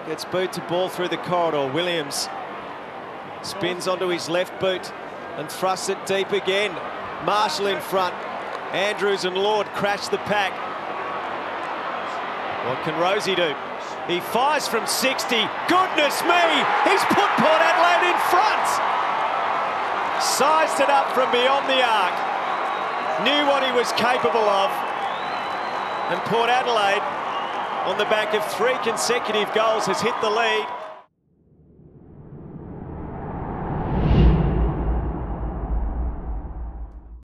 Gets boot to ball through the corridor. Williams spins onto his left boot and thrusts it deep again. Marshall in front. Andrews and Lord crash the pack. What can Rozee do? He fires from 60. Goodness me! He's put Port Adelaide in front! Sized it up from beyond the arc. Knew what he was capable of. And Port Adelaide, on the back of 3 consecutive goals, has hit the lead.